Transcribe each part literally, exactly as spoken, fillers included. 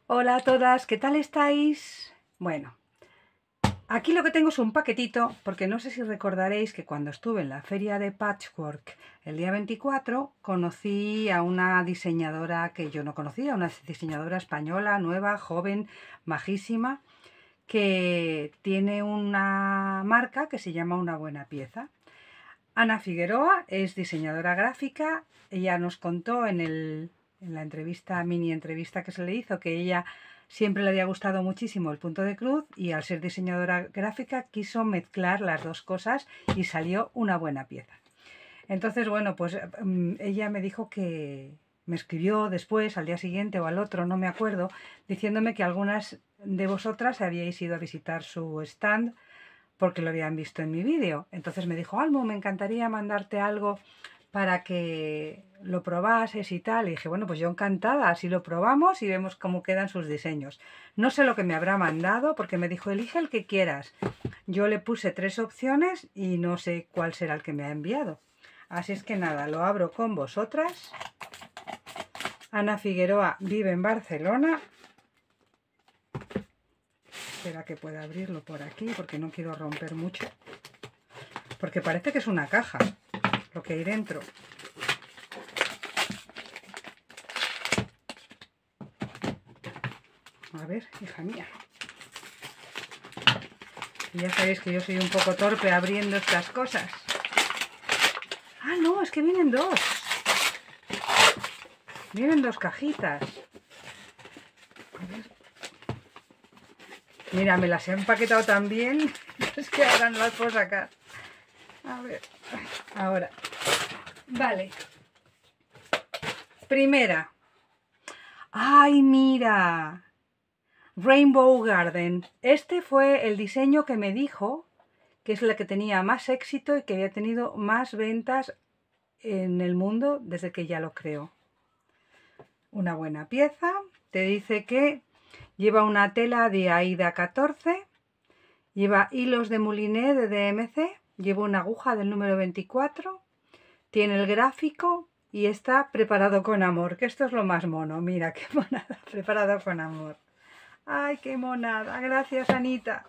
Hola a todas, ¿qué tal estáis? Bueno, aquí lo que tengo es un paquetito, porque no sé si recordaréis que cuando estuve en la feria de Patchwork el día veinticuatro, conocí a una diseñadora que yo no conocía, una diseñadora española, nueva, joven, majísima, que tiene una marca que se llama Una Buena Pieza. Ana Figueroa es diseñadora gráfica. Ella nos contó en, el, en la entrevista, mini entrevista que se le hizo, que ella siempre le había gustado muchísimo el punto de cruz y al ser diseñadora gráfica quiso mezclar las dos cosas y salió una buena pieza. Entonces, bueno, pues um, ella me dijo que me escribió después, al día siguiente o al otro, no me acuerdo, diciéndome que algunas de vosotras habíais ido a visitar su stand porque lo habían visto en mi vídeo. Entonces me dijo, Almu, me encantaría mandarte algo para que lo probases y tal. Y dije, bueno, pues yo encantada, así lo probamos y vemos cómo quedan sus diseños. No sé lo que me habrá mandado porque me dijo, elige el que quieras. Yo le puse tres opciones y no sé cuál será el que me ha enviado. Así es que nada, lo abro con vosotras. Ana Figueroa vive en Barcelona. Espera que pueda abrirlo por aquí porque no quiero romper mucho. Porque parece que es una caja lo que hay dentro. A ver, hija mía. Y ya sabéis que yo soy un poco torpe abriendo estas cosas. Ah, no, es que vienen dos. Vienen dos cajitas. A ver. Mira, me las he empaquetado tan bien. Es que ahora no las puedo sacar. A ver, ahora. Vale. Primera. ¡Ay, mira! Rainbow Garden. Este fue el diseño que me dijo que es la que tenía más éxito y que había tenido más ventas en el mundo desde que ya lo creó. Una buena pieza. Te dice que lleva una tela de Aida catorce, lleva hilos de mouliné de D M C, lleva una aguja del número veinticuatro, tiene el gráfico y está preparado con amor, que esto es lo más mono. Mira qué monada, preparado con amor. ¡Ay, qué monada! Gracias, Anita.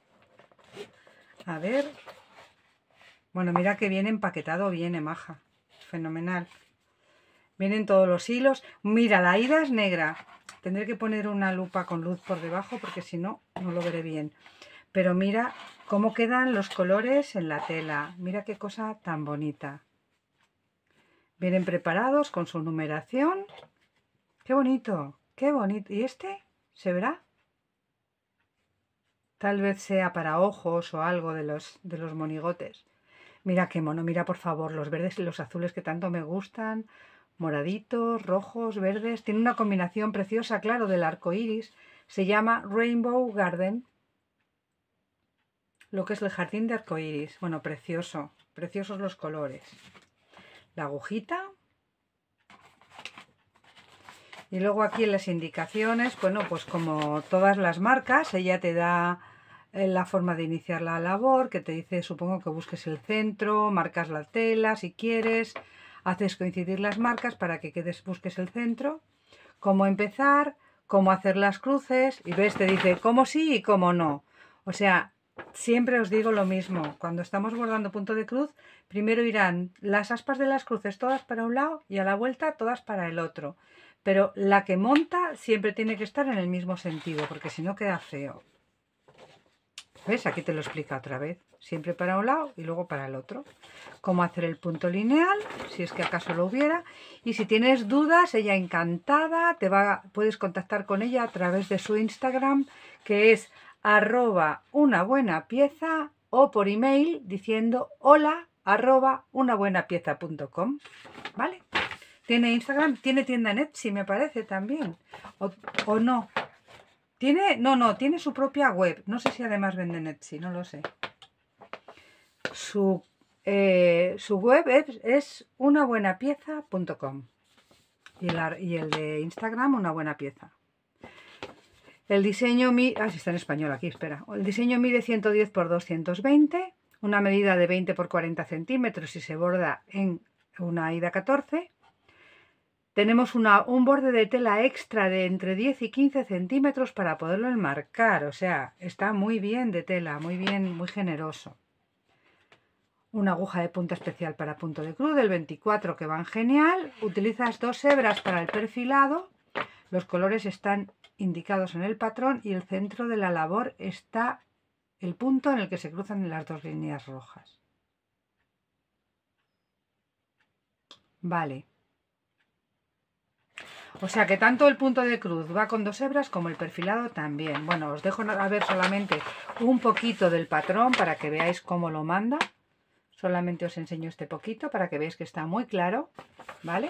A ver. Bueno, mira que viene empaquetado, viene maja. Fenomenal. Vienen todos los hilos. Mira, la Aida es negra. Tendré que poner una lupa con luz por debajo porque si no, no lo veré bien. Pero mira cómo quedan los colores en la tela. Mira qué cosa tan bonita. Vienen preparados con su numeración. ¡Qué bonito! ¡Qué bonito! ¿Y este? ¿Se verá? Tal vez sea para ojos o algo de los, de los monigotes. Mira qué mono, mira por favor, los verdes y los azules que tanto me gustan. Moraditos, rojos, verdes. Tiene una combinación preciosa, claro, del arco iris. Se llama Rainbow Garden. Lo que es el jardín de arco iris. Bueno, precioso. Preciosos los colores. La agujita. Y luego aquí en las indicaciones, bueno, pues como todas las marcas, ella te da la forma de iniciar la labor, que te dice, supongo que busques el centro, marcas la tela si quieres, haces coincidir las marcas para que quedes, busques el centro, cómo empezar, cómo hacer las cruces, y ves, te dice cómo sí y cómo no. O sea, siempre os digo lo mismo, cuando estamos bordando punto de cruz, primero irán las aspas de las cruces todas para un lado y a la vuelta todas para el otro. Pero la que monta siempre tiene que estar en el mismo sentido, porque si no queda feo. ¿Ves? Aquí te lo explica otra vez. Siempre para un lado y luego para el otro. Cómo hacer el punto lineal, si es que acaso lo hubiera. Y si tienes dudas, ella encantada, te va, puedes contactar con ella a través de su Instagram, que es arroba una buena pieza, o por email diciendo hola arroba unabuenapieza punto com. ¿Vale? Tiene Instagram, tiene tienda en Etsy, me parece también. O, o no. ¿Tiene? No, no, tiene su propia web. No sé si además vende en Etsy, no lo sé. Su, eh, su web es, es unabuenapieza punto com. Y, y el de Instagram, Una Buena Pieza. El diseño mide... Ah, sí, está en español aquí, espera. El diseño mide ciento diez por doscientos veinte. Una medida de veinte por cuarenta centímetros y se borda en una Aida catorce. tenemos una, un borde de tela extra de entre diez y quince centímetros para poderlo enmarcar. O sea, está muy bien de tela, muy bien, muy generoso. Una aguja de punta especial para punto de cruz del veinticuatro que van genial. Utilizas dos hebras para el perfilado. Los colores están indicados en el patrón y el centro de la labor está el punto en el que se cruzan las dos líneas rojas. Vale. O sea que tanto el punto de cruz va con dos hebras como el perfilado también. Bueno, os dejo a ver solamente un poquito del patrón para que veáis cómo lo manda. Solamente os enseño este poquito para que veáis que está muy claro, ¿vale?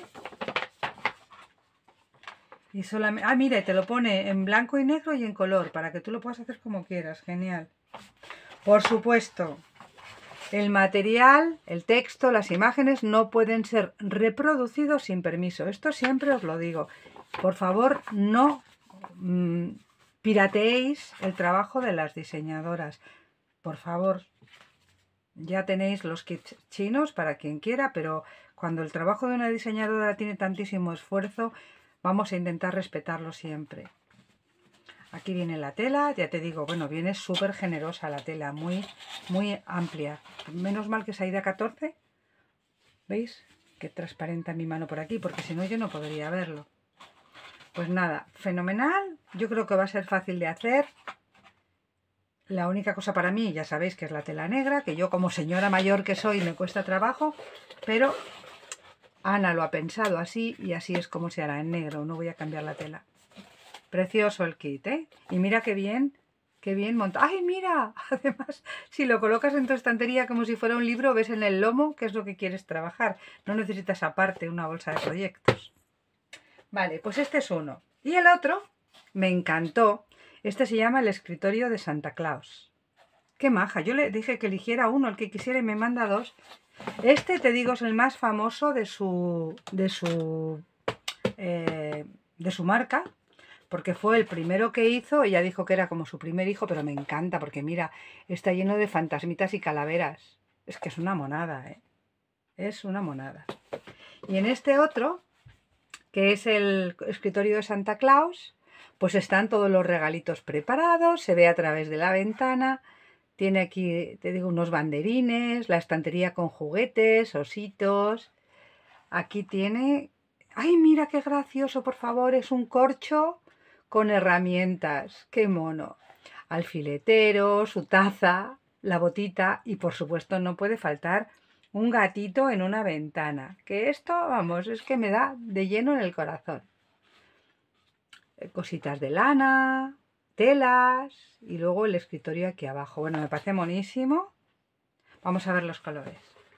Y solamente... Ah, mire, te lo pone en blanco y negro y en color, para que tú lo puedas hacer como quieras. Genial. Por supuesto, el material, el texto, las imágenes no pueden ser reproducidos sin permiso. Esto siempre os lo digo. Por favor, no mmm, pirateéis el trabajo de las diseñadoras. Por favor. Ya tenéis los kits chinos para quien quiera, pero cuando el trabajo de una diseñadora tiene tantísimo esfuerzo, vamos a intentar respetarlo siempre. Aquí viene la tela, ya te digo, bueno, viene súper generosa la tela, muy, muy amplia. Menos mal que es Aida catorce. ¿Veis? Que transparenta mi mano por aquí, porque si no yo no podría verlo. Pues nada, fenomenal. Yo creo que va a ser fácil de hacer. La única cosa para mí, ya sabéis que es la tela negra, que yo como señora mayor que soy me cuesta trabajo, pero Ana lo ha pensado así y así es como se hará en negro, no voy a cambiar la tela. Precioso el kit, ¿eh? Y mira qué bien, qué bien montado. ¡Ay, mira! Además, si lo colocas en tu estantería como si fuera un libro, ves en el lomo qué es lo que quieres trabajar. No necesitas aparte una bolsa de proyectos. Vale, pues este es uno. Y el otro, me encantó. Este se llama el escritorio de Santa Claus. ¡Qué maja! Yo le dije que eligiera uno, el que quisiera, y me manda dos. Este, te digo, es el más famoso de su, de su, eh, de su marca, porque fue el primero que hizo. Ella dijo que era como su primer hijo, pero me encanta, porque mira, está lleno de fantasmitas y calaveras. Es que es una monada, ¿eh? Es una monada. Y en este otro, que es el escritorio de Santa Claus, pues están todos los regalitos preparados, se ve a través de la ventana, tiene aquí, te digo, unos banderines, la estantería con juguetes, ositos, aquí tiene, ¡ay, mira qué gracioso, por favor! Es un corcho con herramientas, ¡qué mono! Alfiletero, su taza, la botita y por supuesto no puede faltar un gatito en una ventana, que esto, vamos, es que me da de lleno en el corazón. Cositas de lana, telas y luego el escritorio aquí abajo. Bueno, me parece monísimo. Vamos a ver los colores.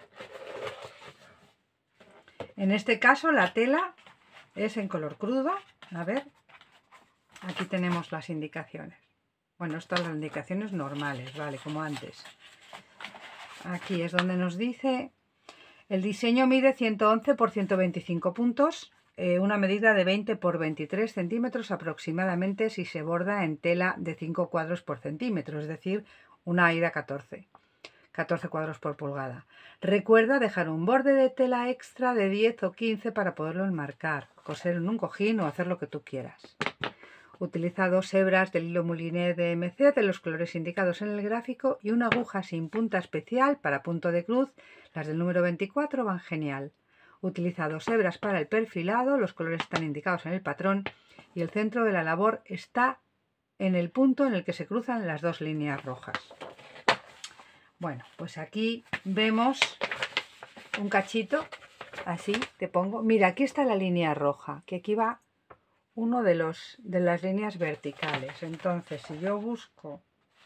En este caso la tela es en color crudo. A ver, aquí tenemos las indicaciones. Bueno, estas son las indicaciones normales, vale, como antes. Aquí es donde nos dice, el diseño mide ciento once por ciento veinticinco puntos, eh, una medida de veinte por veintitrés centímetros aproximadamente si se borda en tela de cinco cuadros por centímetro, es decir, una Aida catorce, catorce cuadros por pulgada. Recuerda dejar un borde de tela extra de diez o quince para poderlo enmarcar, coser en un cojín o hacer lo que tú quieras. Utiliza dos hebras del hilo mouliné de M C de los colores indicados en el gráfico y una aguja sin punta especial para punto de cruz. Las del número veinticuatro van genial. Utiliza dos hebras para el perfilado, los colores están indicados en el patrón y el centro de la labor está en el punto en el que se cruzan las dos líneas rojas. Bueno, pues aquí vemos un cachito, así te pongo. Mira, aquí está la línea roja, que aquí va uno de, los, de las líneas verticales. Entonces, si yo busco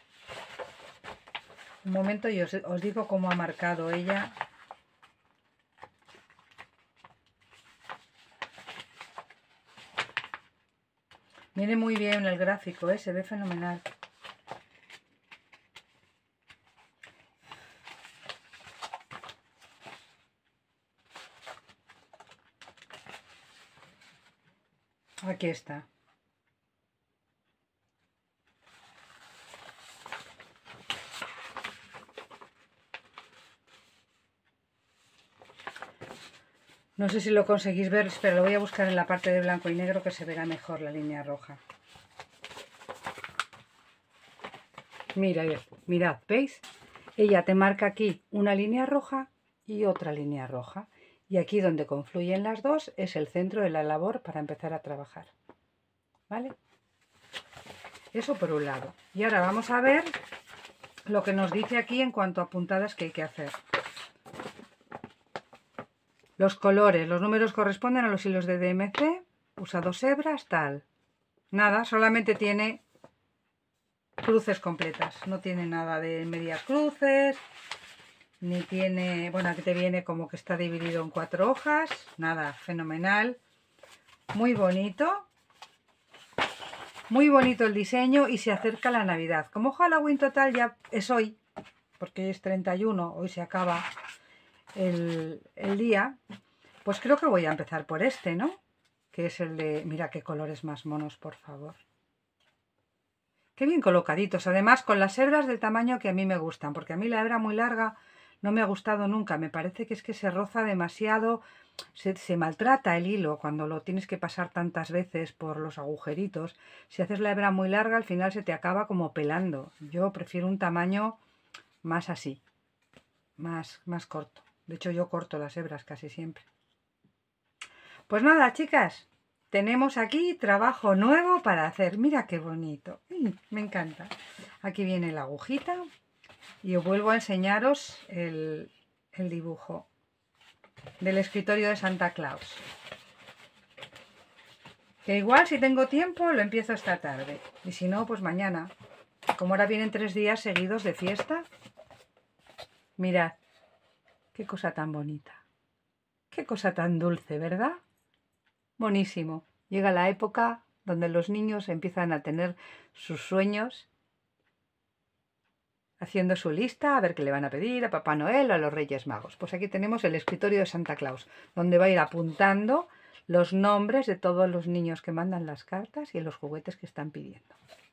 un momento y os, os digo cómo ha marcado ella. Viene muy bien el gráfico, ¿eh? Se ve fenomenal. Aquí está. No sé si lo conseguís ver, pero lo voy a buscar en la parte de blanco y negro que se verá mejor la línea roja. Mira, mirad, ¿veis? Ella te marca aquí una línea roja y otra línea roja. Y aquí donde confluyen las dos es el centro de la labor para empezar a trabajar. ¿Vale? Eso por un lado. Y ahora vamos a ver lo que nos dice aquí en cuanto a puntadas que hay que hacer. Los colores, los números corresponden a los hilos de D M C. Usa dos hebras, tal. Nada, solamente tiene cruces completas. No tiene nada de medias cruces. Ni tiene, bueno, aquí te viene como que está dividido en cuatro hojas. Nada, fenomenal. Muy bonito. Muy bonito el diseño y se acerca la Navidad. Como Halloween total ya es hoy, porque es treinta y uno, hoy se acaba el, el día, pues creo que voy a empezar por este, ¿no? Que es el de, mira qué colores más monos, por favor. Qué bien colocaditos, además con las hebras del tamaño que a mí me gustan, porque a mí la hebra muy larga no me ha gustado nunca, me parece que es que se roza demasiado, se, se maltrata el hilo cuando lo tienes que pasar tantas veces por los agujeritos. Si haces la hebra muy larga al final se te acaba como pelando. Yo prefiero un tamaño más así, más, más corto. De hecho yo corto las hebras casi siempre. Pues nada, chicas, tenemos aquí trabajo nuevo para hacer. Mira qué bonito, me encanta. Aquí viene la agujita. Y os vuelvo a enseñaros el, el dibujo del escritorio de Santa Claus. Que igual si tengo tiempo lo empiezo esta tarde. Y si no, pues mañana. Como ahora vienen tres días seguidos de fiesta. Mirad, qué cosa tan bonita. Qué cosa tan dulce, ¿verdad? Buenísimo. Llega la época donde los niños empiezan a tener sus sueños, haciendo su lista, a ver qué le van a pedir a Papá Noel o a los Reyes Magos. Pues aquí tenemos el escritorio de Santa Claus, donde va a ir apuntando los nombres de todos los niños que mandan las cartas y los juguetes que están pidiendo.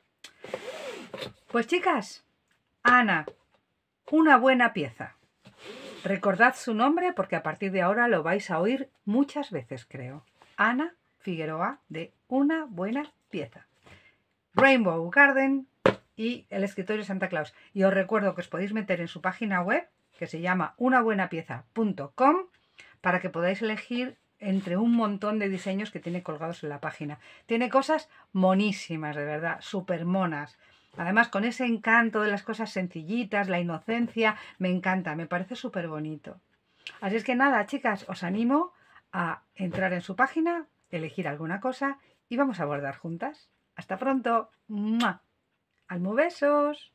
Pues chicas, Ana, una buena pieza. Recordad su nombre porque a partir de ahora lo vais a oír muchas veces, creo. Ana Figueroa, de Una buena pieza. Rainbow Garden y el escritorio de Santa Claus. Y os recuerdo que os podéis meter en su página web, que se llama una buena pieza punto com, para que podáis elegir entre un montón de diseños que tiene colgados en la página. Tiene cosas monísimas, de verdad, súper monas. Además, con ese encanto de las cosas sencillitas, la inocencia, me encanta, me parece súper bonito. Así es que nada, chicas, os animo a entrar en su página, elegir alguna cosa y vamos a bordar juntas. ¡Hasta pronto! ¡Mua! ¡Almubesos!